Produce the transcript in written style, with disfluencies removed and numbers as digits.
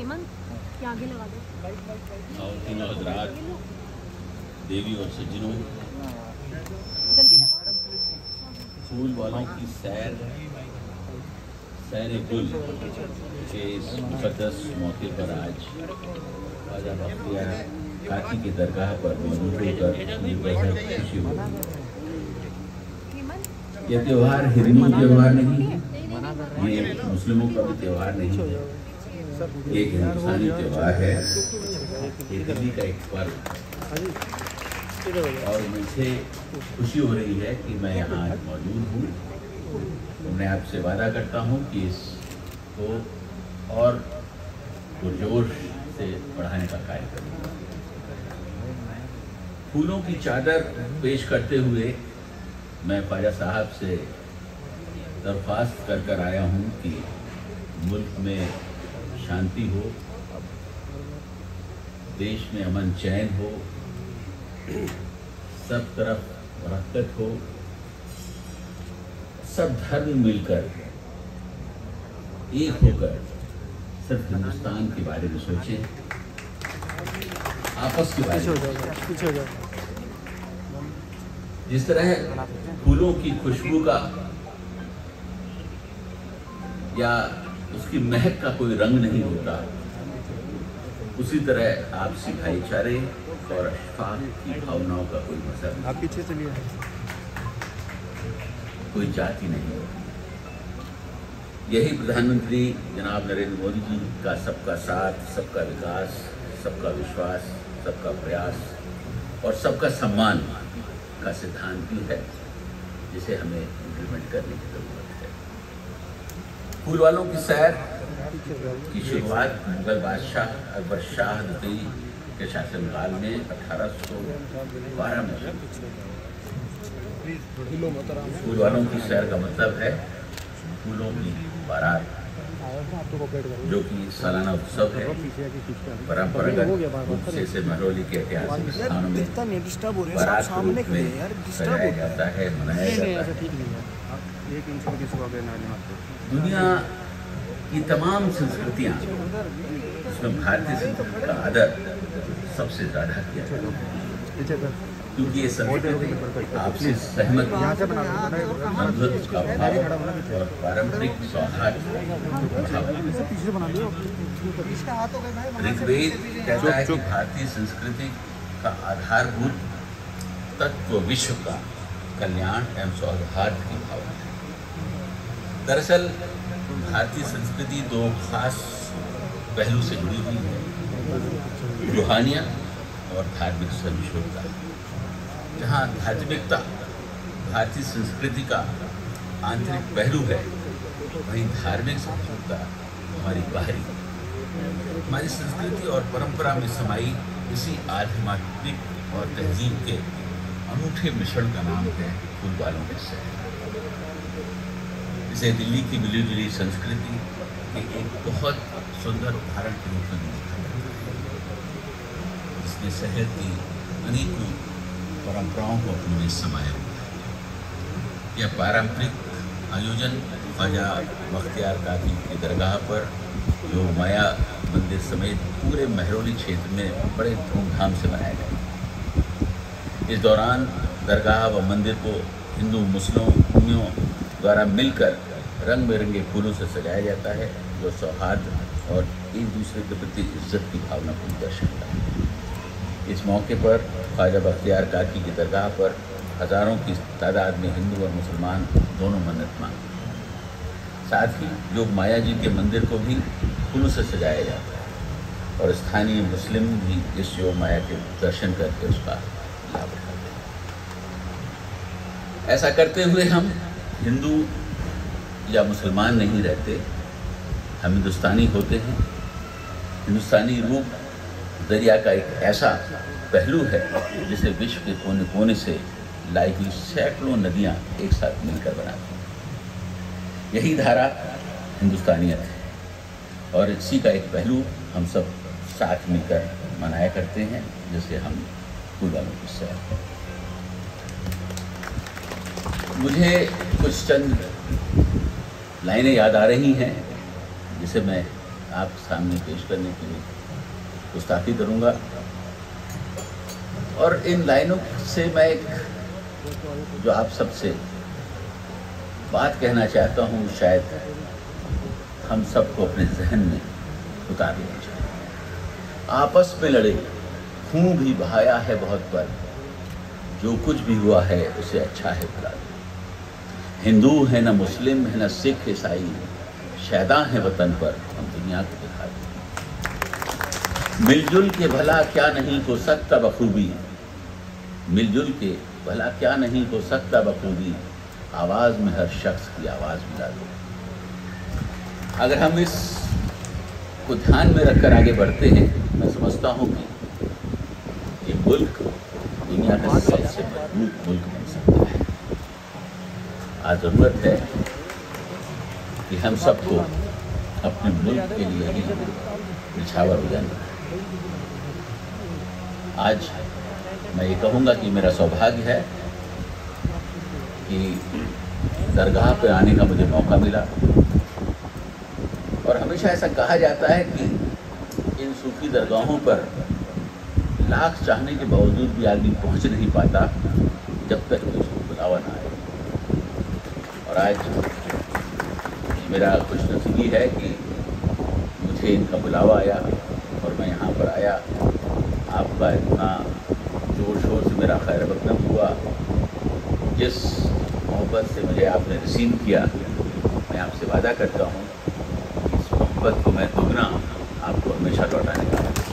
आगे लगा दो। और तीनों हजरात, देवी और सज्जनों, फूल वालों की सैर गुल के इस मुक़द्दस मौके पर आज ख्वाजा बख्तियार काकी के दरगाह पर मौजूद होकर मुझे बहुत खुशी हुई। ये त्यौहार हिंदू त्यौहार नहीं है, ये मुस्लिमों का भी त्यौहार नहीं है, ये हिंदुस्तानी त्यौहार है, ये दिल्ली का एक पर्व। और मुझे खुशी हो रही है कि मैं यहाँ आज मौजूद हूँ। मैं आपसे वादा करता हूँ कि इसको और पुरजोश से बढ़ाने का कार्य करूँगा। फूलों की चादर पेश करते हुए मैं ख्वाजा साहब से दरख्वास्त कर आया हूँ कि मुल्क में शांति हो, देश में अमन चैन हो, सब तरफ बरकत हो, सब धर्म मिलकर एक होकर सिर्फ हिंदुस्तान के बारे में सोचें, आपस के बारे में। जिस तरह फूलों की खुशबू का या उसकी महक का कोई रंग नहीं होता, उसी तरह आपसी भाईचारे और अशफाक की भावनाओं का कोई मजहब नहीं, आप पीछे चलिए, कोई जाति नहीं। यही प्रधानमंत्री जनाब नरेंद्र मोदी जी का सबका साथ, सबका विकास, सबका विश्वास, सबका प्रयास और सबका सम्मान का सिद्धांत भी है, जिसे हमें इम्प्लीमेंट करने की जरूरत है। फूल वालों की सैर की शुरुआत मुगल बादशाह अकबर शाह द्वितीय के शासनकाल में 1812 में हुई। फूल वालों की सैर का मतलब है फूलों की बारात, जो कि सालाना उत्सव है। परंपरागत रूप से इसे महरौली के ऐतिहासिक स्थानों में बारात के रूप में सजाया जाता है, मनाया जाता है। दुनिया की तमाम संस्कृतियाँ, इसमें भारतीय संस्कृति का आदर सबसे ज़्यादा किया जाता है, क्योंकि ये संस्कृति आपसी सहमति, बंधुत्व का भाव और पारंपरिक सौहार्द। ऋग्वेद कहता है कि भारतीय संस्कृति का आधारभूत तत्व विश्व का कल्याण एवं सौहार्द की भावना है। दरअसल भारतीय संस्कृति दो खास पहलू से जुड़ी हुई है, रूहानियत और धार्मिक सहिष्णुता। जहाँ आध्यात्मिकता भारतीय संस्कृति का आंतरिक पहलू है, वहीं धार्मिक सहिष्णुता हमारी बाहरी, हमारी संस्कृति और परंपरा में समाई इसी आध्यात्मिक और तहजीब के अनूठे मिश्रण का नाम है फूल वालों की सैर। इसे दिल्ली की मिली जुली संस्कृति के एक बहुत सुंदर उदाहरण के रूप में देखा जाता है, जिसमें शहर की अनेकों परंपराओं को अपने समाया हुआ है। यह पारंपरिक आयोजन ख्वाजा बख्तियार काकी की दरगाह पर जो माया मंदिर समेत पूरे महरौली क्षेत्र में बड़े धूमधाम से मनाया गया। इस दौरान दरगाह व मंदिर को हिंदू मुस्लिमों द्वारा मिलकर रंग बिरंगे फूलों से सजाया जाता है, जो सौहार्द और एक दूसरे के प्रति इज्जत की भावना को दर्शाता है। इस मौके पर ख्वाजा बख्तियार काकी की दरगाह पर हज़ारों की तादाद में हिंदू और मुसलमान दोनों मन्नत मांगते हैं। साथ ही योग माया जी के मंदिर को भी फूलों से सजाया जाता है और स्थानीय मुस्लिम भी इस योग माया के दर्शन करके उसका लाभ उठाते हैं। ऐसा करते हुए हम हिंदू या मुसलमान नहीं रहते, हम हिंदुस्तानी होते हैं। हिंदुस्तानी रूप दरिया का एक ऐसा पहलू है जिसे विश्व के कोने कोने से लाई हुई सैकड़ों नदियाँ एक साथ मिलकर बनाती हैं। यही धारा हिंदुस्तानियत है और इसी का एक पहलू हम सब साथ मिलकर मनाया करते हैं, जिसे हम फूल वालों की सैर। मुझे कुछ चंद लाइनें याद आ रही हैं, जिसे मैं आपके सामने पेश करने के लिए गुस्ताखी करूँगा। और इन लाइनों से मैं एक जो आप सबसे बात कहना चाहता हूँ, शायद हम सबको अपने जहन में उतार लेना चाहिए। आपस में लड़े, खून भी बहाया है बहुत पर, जो कुछ भी हुआ है उसे अच्छा है भुला दो। हिंदू है न मुस्लिम है न सिख ईसाई, शैदा है वतन पर, हम दुनिया को दिखा दें। मिलजुल के भला क्या नहीं हो सकता बखूबी, मिलजुल के भला क्या नहीं हो सकता बखूबी, आवाज़ में हर शख्स की आवाज़ मिला दो। अगर हम इस को ध्यान में रखकर आगे बढ़ते हैं, मैं समझता हूँ कि ये मुल्क दुनिया का सबसे मजबूत मुल्क बन सकता है। आज ज़रूरत है कि हम सबको अपने मुल्क के लिए ही निछावर हो जाना है। आज मैं ये कहूँगा कि मेरा सौभाग्य है कि दरगाह पे आने का मुझे मौका मिला। और हमेशा ऐसा कहा जाता है कि इन सूफी दरगाहों पर लाख चाहने के बावजूद भी आदमी पहुंच नहीं पाता जब तक कि उसको बुलावा ना आए। और आज मेरा खुशनसीबी है कि मुझे इनका बुलावा आया और मैं यहाँ पर आया। आपका इतना जोर शोर से मेरा खैर मकदम हुआ, जिस मोहब्बत से मुझे आपने रिसीव किया, मैं आपसे वादा करता हूँ इस मोहब्बत को मैं दुगना आपको हमेशा लौटाने का